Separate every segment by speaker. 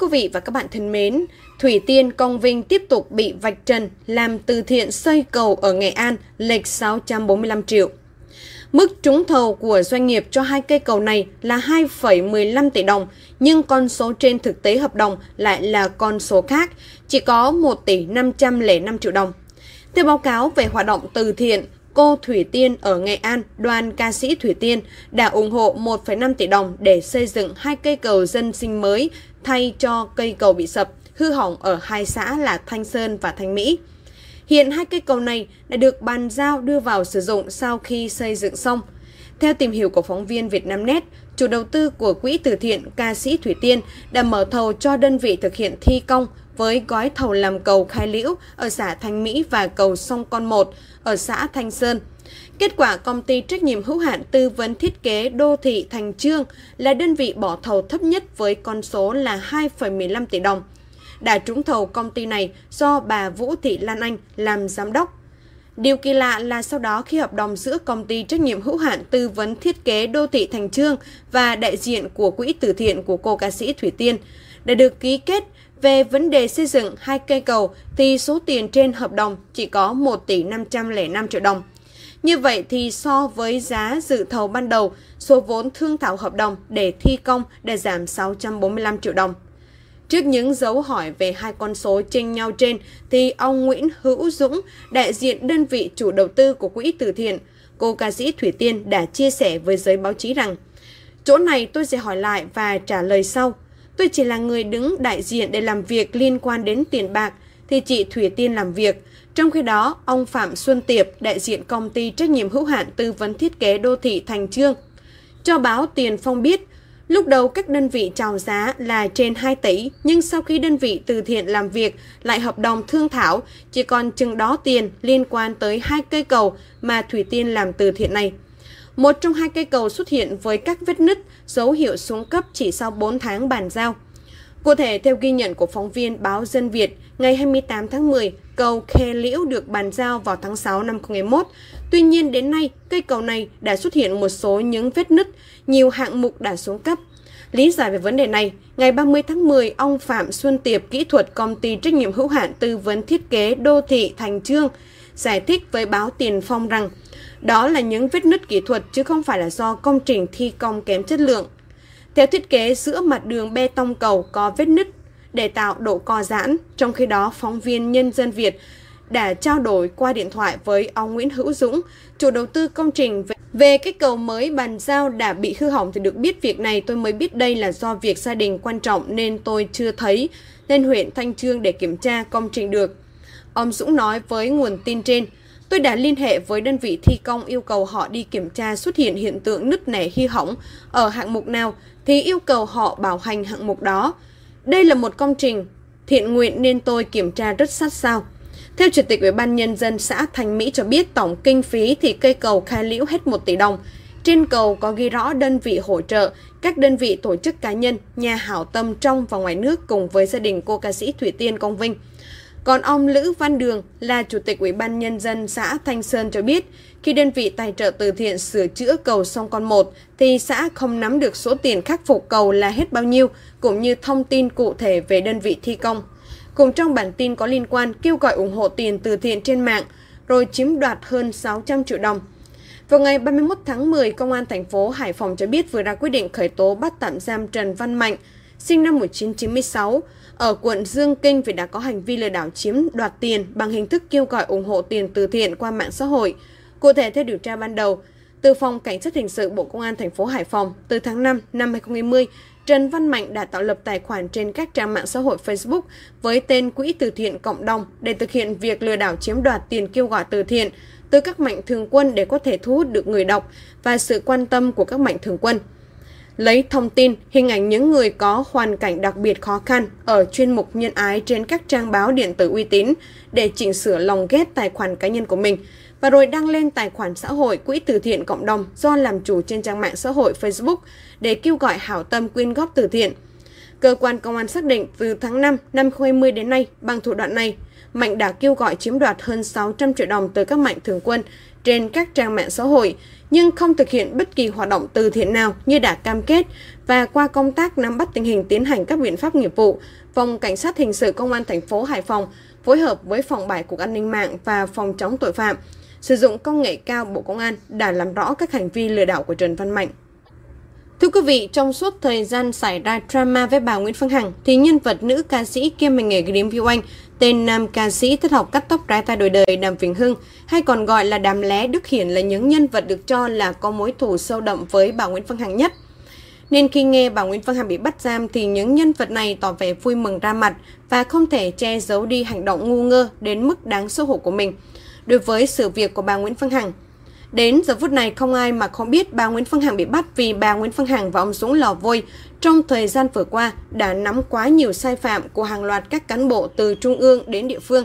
Speaker 1: vị và các bạn thân mến, Thủy Tiên Công Vinh tiếp tục bị vạch trần làm từ thiện xây cầu ở Nghệ An lệch 645 triệu. Mức trúng thầu của doanh nghiệp cho hai cây cầu này là 2,15 tỷ đồng, nhưng con số trên thực tế hợp đồng lại là con số khác, chỉ có 1 tỷ 505 triệu đồng. Theo báo cáo về hoạt động từ thiện, cô Thủy Tiên ở Nghệ An, đoàn ca sĩ Thủy Tiên đã ủng hộ 1,5 tỷ đồng để xây dựng hai cây cầu dân sinh mới thay cho cây cầu bị sập, hư hỏng ở hai xã là Thanh Sơn và Thanh Mỹ. Hiện hai cây cầu này đã được bàn giao đưa vào sử dụng sau khi xây dựng xong. Theo tìm hiểu của phóng viên Vietnamnet, chủ đầu tư của quỹ từ thiện ca sĩ Thủy Tiên đã mở thầu cho đơn vị thực hiện thi công với gói thầu làm cầu Khai Liễu ở xã Thanh Mỹ và cầu Sông Con 1 ở xã Thanh Sơn. Kết quả, công ty trách nhiệm hữu hạn tư vấn thiết kế đô thị Thành Chương là đơn vị bỏ thầu thấp nhất với con số là 2,15 tỷ đồng. Đã trúng thầu công ty này do bà Vũ Thị Lan Anh làm giám đốc. Điều kỳ lạ là sau đó khi hợp đồng giữa công ty trách nhiệm hữu hạn tư vấn thiết kế đô thị Thành Chương và đại diện của quỹ từ thiện của cô ca sĩ Thủy Tiên đã được ký kết về vấn đề xây dựng hai cây cầu thì số tiền trên hợp đồng chỉ có 1 tỷ 505 triệu đồng. Như vậy thì so với giá dự thầu ban đầu, số vốn thương thảo hợp đồng để thi công đã giảm 645 triệu đồng. Trước những dấu hỏi về hai con số chênh nhau trên, thì ông Nguyễn Hữu Dũng, đại diện đơn vị chủ đầu tư của quỹ từ thiện, cô ca sĩ Thủy Tiên đã chia sẻ với giới báo chí rằng: "Chỗ này tôi sẽ hỏi lại và trả lời sau. Tôi chỉ là người đứng đại diện để làm việc liên quan đến tiền bạc, thì chị Thủy Tiên làm việc. Trong khi đó, ông Phạm Xuân Tiệp, đại diện công ty trách nhiệm hữu hạn tư vấn thiết kế đô thị Thành Chương, cho báo Tiền Phong biết, lúc đầu các đơn vị chào giá là trên 2 tỷ, nhưng sau khi đơn vị từ thiện làm việc lại hợp đồng thương thảo, chỉ còn chừng đó tiền liên quan tới hai cây cầu mà Thủy Tiên làm từ thiện này. Một trong hai cây cầu xuất hiện với các vết nứt, dấu hiệu xuống cấp chỉ sau 4 tháng bàn giao. Cụ thể, theo ghi nhận của phóng viên báo Dân Việt, ngày 28 tháng 10, cầu Khe Liễu được bàn giao vào tháng 6 năm 2021. Tuy nhiên, đến nay, cây cầu này đã xuất hiện một số những vết nứt, nhiều hạng mục đã xuống cấp. Lý giải về vấn đề này, ngày 30 tháng 10, ông Phạm Xuân Tiệp, kỹ thuật công ty trách nhiệm hữu hạn tư vấn thiết kế đô thị Thành Chương, giải thích với báo Tiền Phong rằng đó là những vết nứt kỹ thuật chứ không phải là do công trình thi công kém chất lượng. Theo thiết kế, giữa mặt đường bê tông cầu có vết nứt để tạo độ co giãn. Trong khi đó, phóng viên Nhân dân Việt đã trao đổi qua điện thoại với ông Nguyễn Hữu Dũng, chủ đầu tư công trình về cái cầu mới bàn giao đã bị hư hỏng. Thì được biết việc này tôi mới biết đây là do việc gia đình quan trọng nên tôi chưa thấy lên huyện Thanh Chương để kiểm tra công trình được. Ông Dũng nói với nguồn tin trên: "Tôi đã liên hệ với đơn vị thi công yêu cầu họ đi kiểm tra xuất hiện hiện tượng nứt nẻ hư hỏng ở hạng mục nào thì yêu cầu họ bảo hành hạng mục đó. Đây là một công trình thiện nguyện nên tôi kiểm tra rất sát sao." Theo Chủ tịch Ủy ban Nhân dân xã Thanh Mỹ cho biết, tổng kinh phí thì cây cầu Khai Liễu hết 1 tỷ đồng. Trên cầu có ghi rõ đơn vị hỗ trợ, các đơn vị tổ chức cá nhân, nhà hảo tâm trong và ngoài nước cùng với gia đình cô ca sĩ Thủy Tiên Công Vinh. Còn ông Lữ Văn Đường là Chủ tịch Ủy ban Nhân dân xã Thanh Sơn cho biết, khi đơn vị tài trợ từ thiện sửa chữa cầu Sông Con 1 thì xã không nắm được số tiền khắc phục cầu là hết bao nhiêu, cũng như thông tin cụ thể về đơn vị thi công. Cùng trong bản tin có liên quan kêu gọi ủng hộ tiền từ thiện trên mạng, rồi chiếm đoạt hơn 600 triệu đồng. Vào ngày 31 tháng 10, Công an thành phố Hải Phòng cho biết vừa ra quyết định khởi tố bắt tạm giam Trần Văn Mạnh, sinh năm 1996, ở quận Dương Kinh vì đã có hành vi lừa đảo chiếm đoạt tiền bằng hình thức kêu gọi ủng hộ tiền từ thiện qua mạng xã hội. Cụ thể, theo điều tra ban đầu, từ Phòng Cảnh sát Hình sự Bộ Công an thành phố Hải Phòng, từ tháng 5 năm 2020, Trần Văn Mạnh đã tạo lập tài khoản trên các trang mạng xã hội Facebook với tên Quỹ từ thiện cộng đồng để thực hiện việc lừa đảo chiếm đoạt tiền kêu gọi từ thiện từ các mạnh thường quân để có thể thu hút được người đọc và sự quan tâm của các mạnh thường quân. Lấy thông tin, hình ảnh những người có hoàn cảnh đặc biệt khó khăn ở chuyên mục nhân ái trên các trang báo điện tử uy tín để chỉnh sửa lồng ghép tài khoản cá nhân của mình và rồi đăng lên tài khoản xã hội Quỹ từ thiện cộng đồng do làm chủ trên trang mạng xã hội Facebook để kêu gọi hảo tâm quyên góp từ thiện. Cơ quan công an xác định từ tháng 5 năm 2020 đến nay, bằng thủ đoạn này, Mạnh đã kêu gọi chiếm đoạt hơn 600 triệu đồng từ các mạnh thường quân trên các trang mạng xã hội, nhưng không thực hiện bất kỳ hoạt động từ thiện nào như đã cam kết. Và qua công tác nắm bắt tình hình tiến hành các biện pháp nghiệp vụ, Phòng Cảnh sát Hình sự Công an thành phố Hải Phòng phối hợp với Phòng 7 Cục An ninh mạng và Phòng chống tội phạm sử dụng công nghệ cao Bộ Công an đã làm rõ các hành vi lừa đảo của Trần Văn Mạnh. Thưa quý vị, trong suốt thời gian xảy ra drama với bà Nguyễn Phương Hằng, thì nhân vật nữ ca sĩ kiêm hành nghề ghi điếm view Anh, tên nam ca sĩ thất học cắt tóc rái tai đổi đời Đàm Vĩnh Hưng, hay còn gọi là Đàm Lé Đức Hiển, là những nhân vật được cho là có mối thù sâu đậm với bà Nguyễn Phương Hằng nhất. Nên khi nghe bà Nguyễn Phương Hằng bị bắt giam thì những nhân vật này tỏ vẻ vui mừng ra mặt và không thể che giấu đi hành động ngu ngơ đến mức đáng xấu hổ của mình đối với sự việc của bà Nguyễn Phương Hằng. Đến giờ phút này không ai mà không biết bà Nguyễn Phương Hằng bị bắt vì bà Nguyễn Phương Hằng và ông Dũng Lò Vôi trong thời gian vừa qua đã nắm quá nhiều sai phạm của hàng loạt các cán bộ từ trung ương đến địa phương.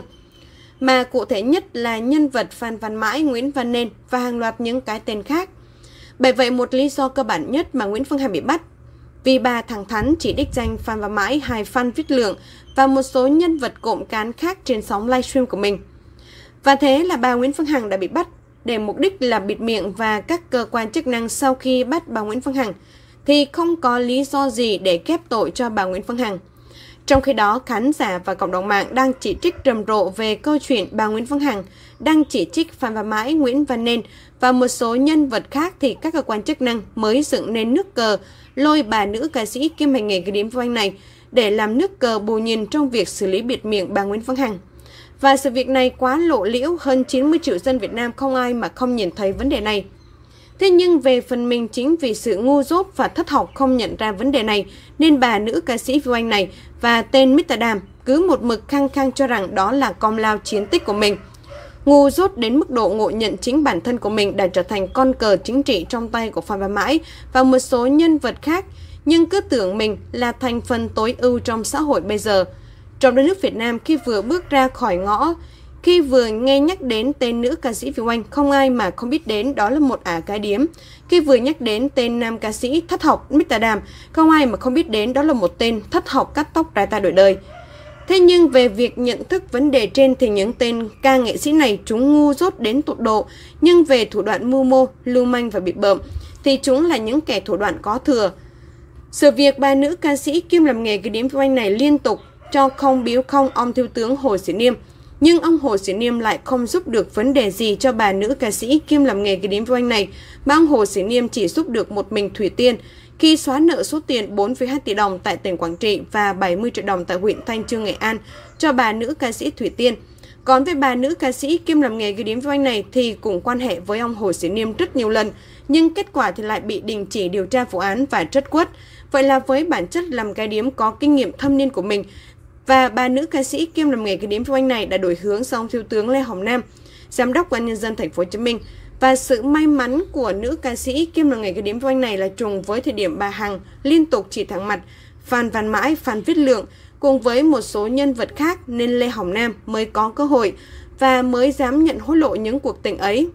Speaker 1: Mà cụ thể nhất là nhân vật Phan Văn Mãi, Nguyễn Văn Nên và hàng loạt những cái tên khác. Bởi vậy, một lý do cơ bản nhất mà Nguyễn Phương Hằng bị bắt vì bà thẳng thắn chỉ đích danh Phan Văn Mãi hay Phan Viết Lượng và một số nhân vật cộng cán khác trên sóng livestream của mình. Và thế là bà Nguyễn Phương Hằng đã bị bắt để mục đích là bịt miệng, và các cơ quan chức năng sau khi bắt bà Nguyễn Phương Hằng thì không có lý do gì để kép tội cho bà Nguyễn Phương Hằng. Trong khi đó, khán giả và cộng đồng mạng đang chỉ trích rầm rộ về câu chuyện bà Nguyễn Phương Hằng, đang chỉ trích Phan Văn Mãi, Nguyễn Văn Nên và một số nhân vật khác, thì các cơ quan chức năng mới dựng nên nước cờ lôi bà nữ ca sĩ kiêm hành nghề ghi điếm view Anh này để làm nước cờ bù nhìn trong việc xử lý bịt miệng bà Nguyễn Phương Hằng. Và sự việc này quá lộ liễu, hơn 90 triệu dân Việt Nam không ai mà không nhìn thấy vấn đề này. Thế nhưng về phần mình, chính vì sự ngu dốt và thất học không nhận ra vấn đề này, nên bà nữ ca sĩ view Anh này và tên Mr. Đàm cứ một mực khăng khăng cho rằng đó là công lao chiến tích của mình. Ngu dốt đến mức độ ngộ nhận chính bản thân của mình đã trở thành con cờ chính trị trong tay của Phan Văn Mãi và một số nhân vật khác, nhưng cứ tưởng mình là thành phần tối ưu trong xã hội bây giờ. Trong đất nước Việt Nam, khi vừa bước ra khỏi ngõ, khi vừa nghe nhắc đến tên nữ ca sĩ Viu Anh, không ai mà không biết đến đó là một ả cái điếm. Khi vừa nhắc đến tên nam ca sĩ thất học Mr. Đàm, không ai mà không biết đến đó là một tên thất học cắt tóc rái tai đổi đời. Thế nhưng về việc nhận thức vấn đề trên thì những tên ca nghệ sĩ này chúng ngu dốt đến tột độ, nhưng về thủ đoạn mưu mô, lưu manh và bịp bợm thì chúng là những kẻ thủ đoạn có thừa. Sự việc bà nữ ca sĩ kiêm làm nghề cái điếm Viu Anh này liên tục cho không biếu không ông thiếu tướng Hồ Sĩ Niêm, nhưng ông Hồ Sĩ Niêm lại không giúp được vấn đề gì cho bà nữ ca sĩ kiêm làm nghề cái điếm Viu Anh này, mà ông Hồ Sĩ Niêm chỉ giúp được một mình Thủy Tiên khi xóa nợ số tiền 4,2 tỷ đồng tại tỉnh Quảng Trị và 70 triệu đồng tại huyện Thanh Chương, Nghệ An cho bà nữ ca sĩ Thủy Tiên. Còn với bà nữ ca sĩ kiêm làm nghề cái điếm Viu Anh này thì cũng quan hệ với ông Hồ Sĩ Niêm rất nhiều lần, nhưng kết quả thì lại bị đình chỉ điều tra vụ án và trất quất. Vậy là với bản chất làm cái điếm có kinh nghiệm thâm niên của mình, và bà nữ ca sĩ kiêm làm nghề cái điếm Viu Anh này đã đổi hướng sang thiếu tướng Lê Hồng Nam, giám đốc Ủy ban nhân dân thành phố Hồ Chí Minh. Và sự may mắn của nữ ca sĩ kiêm làm nghề cái điếm Viu Anh này là trùng với thời điểm bà Hằng liên tục chỉ thẳng mặt Phan Văn Mãi, Phan Viết Lượng cùng với một số nhân vật khác, nên Lê Hồng Nam mới có cơ hội và mới dám nhận hối lộ những cuộc tình ấy.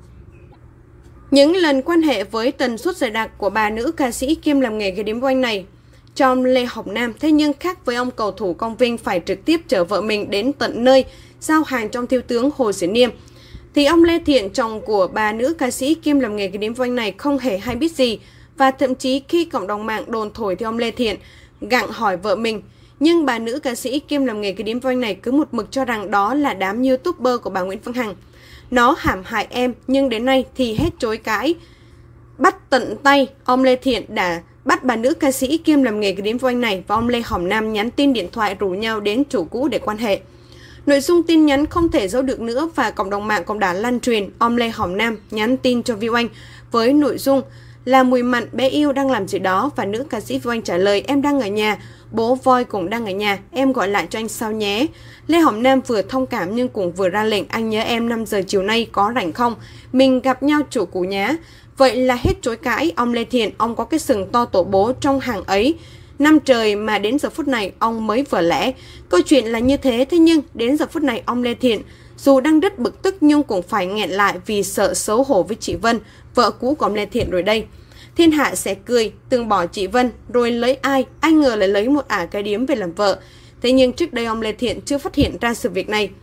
Speaker 1: Những lần quan hệ với tần suất dày đặc của bà nữ ca sĩ kiêm làm nghề cái điếm Viu Anh này trong Lê Hồng Nam, thế nhưng khác với ông cầu thủ Công Vinh phải trực tiếp chở vợ mình đến tận nơi giao hàng trong thiếu tướng Hồ Sĩ Niêm, thì ông Lê Thiện, chồng của bà nữ ca sĩ kiêm làm nghề cái điếm Viu Anh này, không hề hay biết gì. Và thậm chí khi cộng đồng mạng đồn thổi thì ông Lê Thiện gặng hỏi vợ mình, nhưng bà nữ ca sĩ kiêm làm nghề cái điếm Viu Anh này cứ một mực cho rằng đó là đám YouTuber của bà Nguyễn Phương Hằng. Nó hãm hại em, nhưng đến nay thì hết chối cãi. Bắt tận tay, ông Lê Thiện đã bắt bà nữ ca sĩ kiêm làm nghề cái điếm Viu Anh này và ông Lê Hồng Nam nhắn tin điện thoại rủ nhau đến chủ cũ để quan hệ. Nội dung tin nhắn không thể giấu được nữa và cộng đồng mạng cũng đã lan truyền ông Lê Hồng Nam nhắn tin cho Viu Anh với nội dung là Mùi Mặn bé yêu đang làm gì đó, và nữ ca sĩ Viu Anh trả lời em đang ở nhà, bố Voi cũng đang ở nhà, em gọi lại cho anh sau nhé. Lê Hồng Nam vừa thông cảm nhưng cũng vừa ra lệnh anh nhớ em 5 giờ chiều nay có rảnh không? Mình gặp nhau chủ cũ nhé. Vậy là hết chối cãi, ông Lê Thiện, ông có cái sừng to tổ bố trong hàng ấy. Năm trời mà đến giờ phút này ông mới vỡ lẽ. Câu chuyện là như thế, thế nhưng đến giờ phút này ông Lê Thiện dù đang rất bực tức nhưng cũng phải nghẹn lại vì sợ xấu hổ với chị Vân, vợ cũ của ông Lê Thiện rồi đây. Thiên hạ sẽ cười, từng bỏ chị Vân rồi lấy ai ngờ lại lấy một ả cái điếm về làm vợ. Thế nhưng trước đây ông Lê Thiện chưa phát hiện ra sự việc này.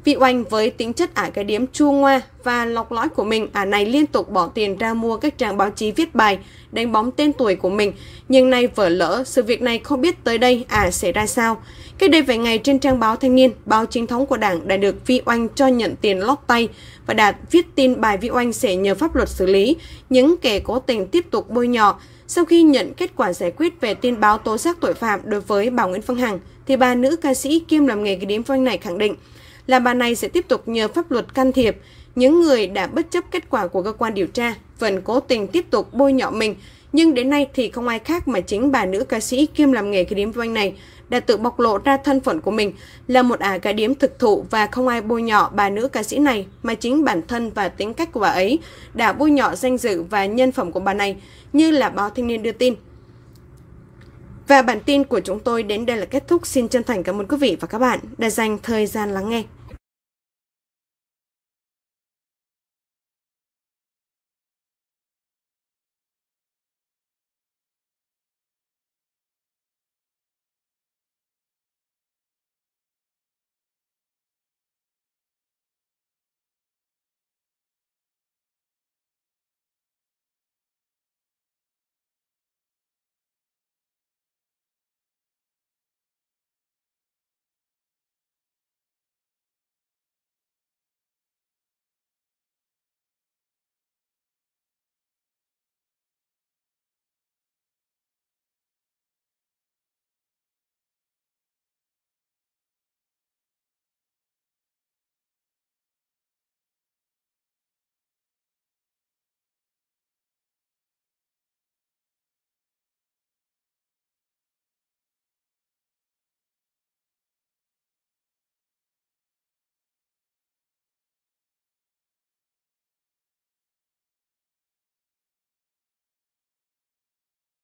Speaker 1: Vị Oanh với tính chất ả cái điếm chua ngoa và lọc lõi của mình, ả này liên tục bỏ tiền ra mua các trang báo chí viết bài, đánh bóng tên tuổi của mình. Nhưng nay vỡ lỡ, sự việc này không biết tới đây ả sẽ ra sao. Cách đây vài ngày trên trang báo Thanh niên, báo chính thống của Đảng đã được Vi Oanh cho nhận tiền lót tay và đã viết tin bài Vi Oanh sẽ nhờ pháp luật xử lý những kẻ cố tình tiếp tục bôi nhọ. Sau khi nhận kết quả giải quyết về tin báo tố giác tội phạm đối với bà Nguyễn Phương Hằng, thì bà nữ ca sĩ kiêm làm nghề cái điếm phanh này khẳng định là bà này sẽ tiếp tục nhờ pháp luật can thiệp những người đã bất chấp kết quả của cơ quan điều tra, vẫn cố tình tiếp tục bôi nhọ mình. Nhưng đến nay thì không ai khác mà chính bà nữ ca sĩ kiêm làm nghề cái điếm phanh này đã tự bộc lộ ra thân phận của mình là một ả cái điếm thực thụ, và không ai bôi nhọ bà nữ ca sĩ này mà chính bản thân và tính cách của bà ấy đã bôi nhọ danh dự và nhân phẩm của bà này, như là báo Thanh niên đưa tin. Và bản tin của chúng tôi đến đây là kết thúc. Xin chân thành cảm ơn quý vị và các bạn đã dành thời gian lắng nghe.